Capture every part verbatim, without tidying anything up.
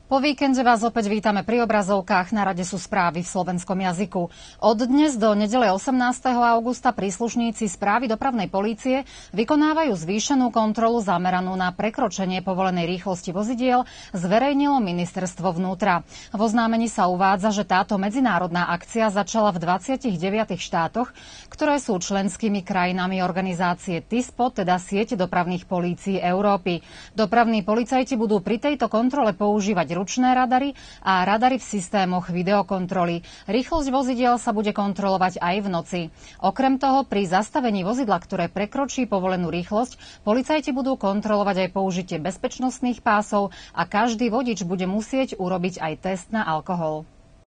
Po víkende vás opäť vítame pri obrazovkách. Na rade sú správy v slovenskom jazyku. Od dnes do nedele osemnásteho augusta príslušníci správy dopravnej polície vykonávajú zvýšenú kontrolu zameranú na prekročenie povolenej rýchlosti vozidiel, zverejnilo ministerstvo vnútra. V oznámení sa uvádza, že táto medzinárodná akcia začala v dvadsiatich deviatich štátoch, ktoré sú členskými krajinami organizácie T I S P O, teda siete dopravných polícií Európy. Dopravní policajti budú pri tejto kontrole používať ručné radary a radary v systémoch videokontroly. Rýchlosť vozidiel sa bude kontrolovať aj v noci. Okrem toho, pri zastavení vozidla, ktoré prekročí povolenú rýchlosť, policajti budú kontrolovať aj použitie bezpečnostných pásov a každý vodič bude musieť urobiť aj test na alkohol.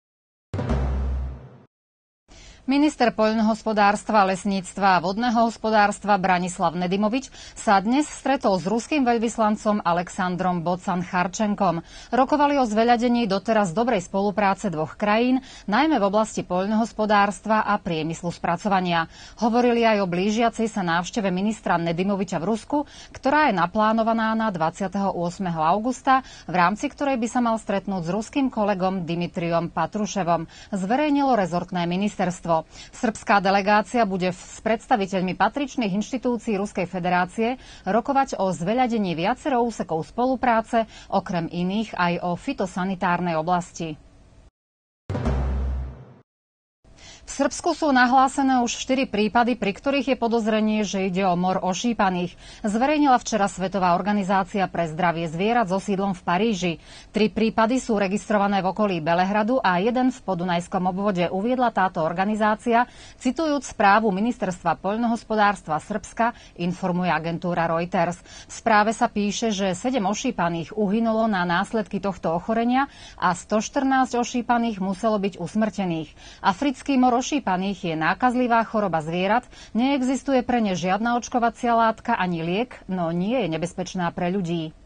Minister poľnohospodárstva, lesníctva a vodného hospodárstva Branislav Nedimovič sa dnes stretol s ruským veľvyslancom Alexandrom Bocan-Charčenkom. Rokovali o zveľadení doteraz dobrej spolupráce dvoch krajín, najmä v oblasti poľnohospodárstva a priemyslu spracovania. Hovorili aj o blížiacej sa návšteve ministra Nedimoviča v Rusku, ktorá je naplánovaná na dvadsiateho ôsmeho augusta, v rámci ktorej by sa mal stretnúť s ruským kolegom Dimitriom Patruševom, zverejnilo rezortné ministerstvo. Srbská delegácia bude s predstaviteľmi patričných inštitúcií Ruskej federácie rokovať o zveľadení viacero úsekov spolupráce, okrem iných aj o fitosanitárnej oblasti. V Srbsku sú nahlásené už štyri prípady, pri ktorých je podozrenie, že ide o mor ošípaných. Zverejnila včera Svetová organizácia pre zdravie zvierat so sídlom v Paríži. Tri prípady sú registrované v okolí Belehradu a jeden v podunajskom obvode, uviedla táto organizácia, citujúc správu Ministerstva poľnohospodárstva Srbska, informuje agentúra Reuters. V správe sa píše, že sedem ošípaných uhynulo na následky tohto ochorenia a stoštrnásť ošípaných muselo byť usmrtených. Africký mor ošípaných je nákazlivá choroba zvierat, neexistuje pre ne žiadna očkovacia látka ani liek, no nie je nebezpečná pre ľudí.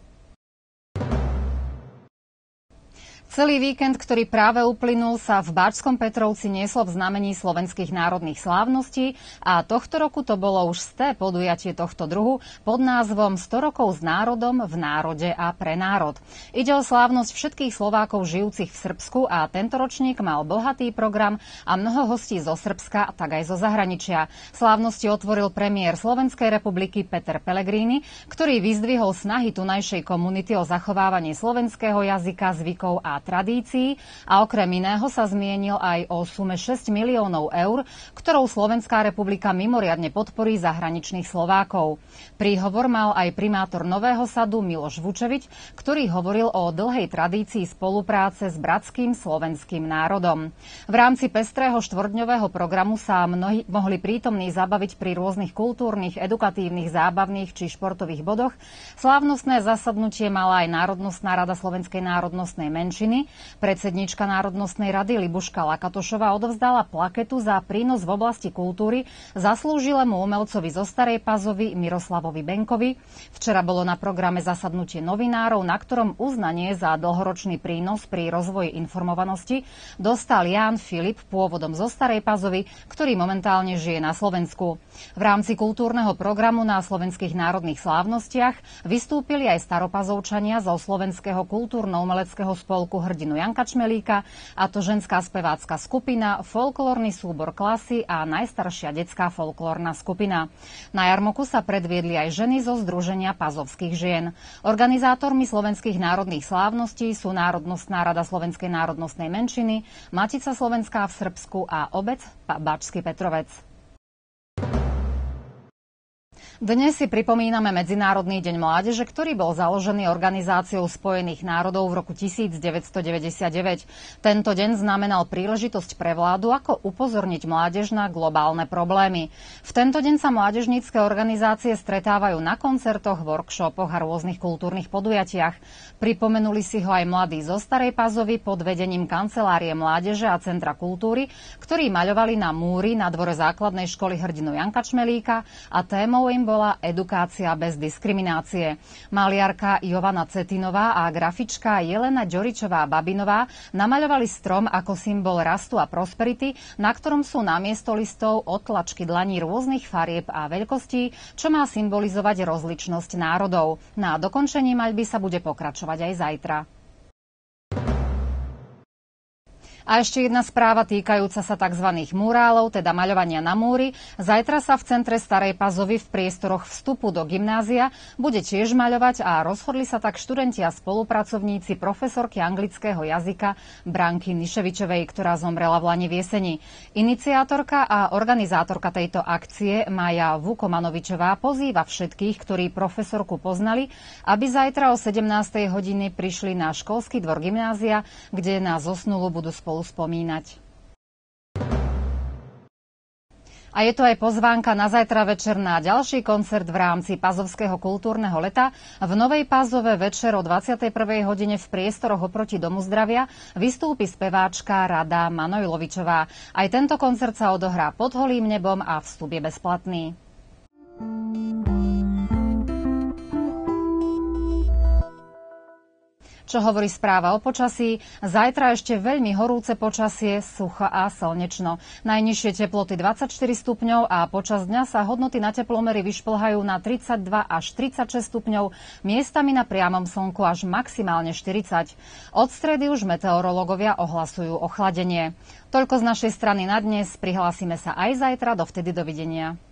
Celý víkend, ktorý práve uplynul, sa v Báčskom Petrovci nieslo v znamení slovenských národných slávností a tohto roku to bolo už sté podujatie tohto druhu pod názvom sto rokov s národom, v národe a pre národ. Ide o slávnosť všetkých Slovákov žijúcich v Srbsku a tento ročník mal bohatý program a mnoho hostí zo Srbska, tak aj zo zahraničia. Slávnosti otvoril premiér Slovenskej republiky Peter Pellegrini, ktorý vyzdvihol snahy tunajšej komunity o zachovávanie slovenského jazyka, zvykov a tradícií a okrem iného sa zmienil aj o sume šesť miliónov eur, ktorou Slovenská republika mimoriadne podporí zahraničných Slovákov. Príhovor mal aj primátor Nového Sadu Miloš Vučevič, ktorý hovoril o dlhej tradícii spolupráce s bratským slovenským národom. V rámci pestrého štvordňového programu sa mnohí mohli prítomní zabaviť pri rôznych kultúrnych, edukatívnych, zábavných či športových bodoch. Slávnostné zasadnutie mala aj Národnostná rada Slovenskej národnostnej menšiny. Predsedníčka Národnostnej rady Libuška Lakatošová odovzdala plaketu za prínos v oblasti kultúry zaslúžilému umelcovi zo Starej Pazovy Miroslavovi Benkovi. Včera bolo na programe zasadnutie novinárov, na ktorom uznanie za dlhoročný prínos pri rozvoji informovanosti dostal Ján Filip, pôvodom zo Starej Pazovy, ktorý momentálne žije na Slovensku. V rámci kultúrneho programu na slovenských národných slávnostiach vystúpili aj staropazovčania zo Slovenského kultúrno-umeleckého spolku hrdinu Janka Čmelíka, a to ženská spevácka skupina, folklórny súbor Klasy a najstaršia detská folklórna skupina. Na jarmoku sa predviedli aj ženy zo Združenia pazovských žien. Organizátormi slovenských národných slávností sú Národnostná rada Slovenskej národnostnej menšiny, Matica Slovenská v Srbsku a obec Báčsky Petrovec. Dnes si pripomíname Medzinárodný deň mládeže, ktorý bol založený Organizáciou spojených národov v roku devätnásťstodeväťdesiatdeväť. Tento deň znamenal príležitosť pre vládu, ako upozorniť mládež na globálne problémy. V tento deň sa mládežnícke organizácie stretávajú na koncertoch, workshopoch a rôznych kultúrnych podujatiach. Pripomenuli si ho aj mladí zo Starej Pazovy pod vedením Kancelárie mládeže a Centra kultúry, ktorí maľovali na múri na dvore základnej školy hrdinu Janka Čmelíka a témou im bola edukácia bez diskriminácie. Maliarka Jovana Cetinová a grafička Jelena Ďoričová-Babinová namaľovali strom ako symbol rastu a prosperity, na ktorom sú namiesto listov odtlačky dlaní rôznych farieb a veľkostí, čo má symbolizovať rozličnosť národov. Na dokončení maľby sa bude pokračovať aj zajtra. A ešte jedna správa týkajúca sa tzv. Murálov, teda maľovania na múry. Zajtra sa v centre Starej Pazovy v priestoroch vstupu do gymnázia bude tiež maľovať a rozhodli sa tak študenti a spolupracovníci profesorky anglického jazyka Branky Niševičovej, ktorá zomrela v lani v jeseni. Iniciátorka a organizátorka tejto akcie Maja Vukomanovičová pozýva všetkých, ktorí profesorku poznali, aby zajtra o sedemnástej hodine prišli na školský dvor gymnázia, kde na zosnulú budú spolu spomínať. A je to aj pozvánka na zajtra večer na ďalší koncert v rámci Pazovského kultúrneho leta. V Novej Pazove večer o dvadsiatej prvej hodine v priestoroch oproti Domu zdravia vystúpi speváčka Rada Manojlovičová. Aj tento koncert sa odohrá pod holým nebom a vstup je bezplatný. Čo hovorí správa o počasí? Zajtra ešte veľmi horúce počasie, sucho a slnečno. Najnižšie teploty dvadsaťštyri stupňov a počas dňa sa hodnoty na teplomery vyšplhajú na tridsaťdva až tridsaťšesť stupňov, miestami na priamom slnku až maximálne štyridsať. Od stredy už meteorológovia ohlasujú ochladenie. Toľko z našej strany na dnes. Prihlásime sa aj zajtra. Dovtedy dovidenia.